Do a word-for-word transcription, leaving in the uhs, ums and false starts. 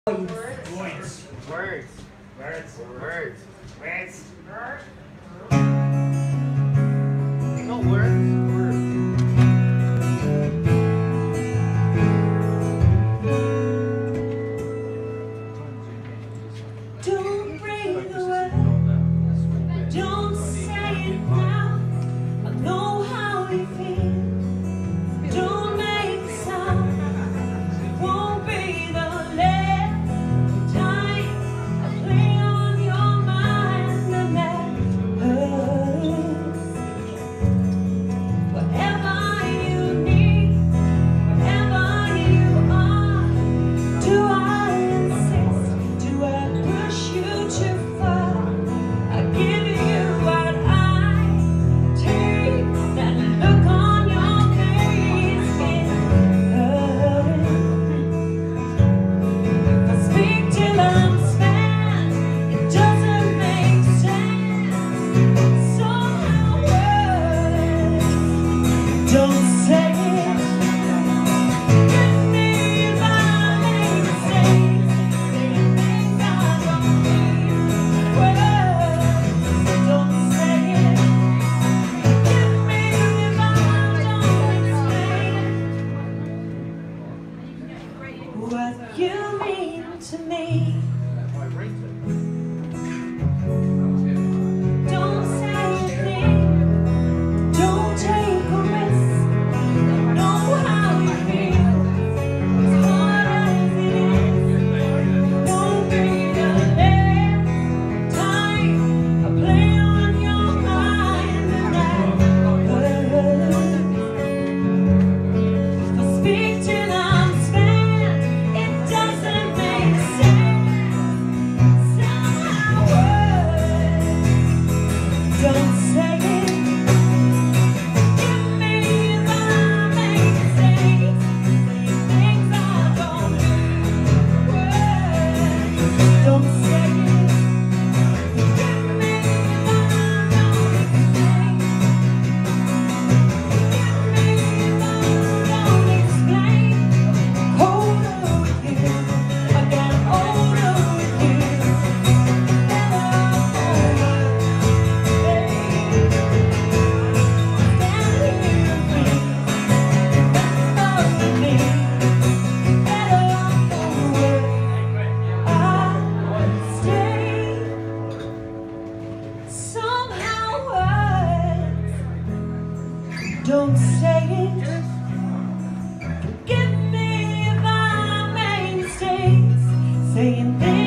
Words. Words. Words. Words. Words. Words. No words. Words. Don't break the word. Don't say it now. I know how you feel. Don't make a sound. It won't be the last time I play on your mind, and that hurts. Whatever you need, wherever you are, do I insist? Do I push you too far? I give you what I take. That look on your face, it hurts. I speak till I'm spent. It doesn't make sense. Somehow words don't say it. Give me my mistakes, saying things I don't mean. Words don't say it. Give me if I don't explain what you mean to me. Don't say a thing. Don't take a risk. I know how you feel. As hard as it is, won't be the last time I play on your mind, and that hurts. I speak till I'm spent. It doesn't make sense. Somehow words don't say it. Give me my mistakes, saying things I don't mean. Words don't say it. Give me my mistakes. Give me my don't explain. Older with you, I got older with you. Better over, babe. Stand here with me, remember me. Better over, I stay. Somehow words don't say it. Forgive me if I make mistakes, saying things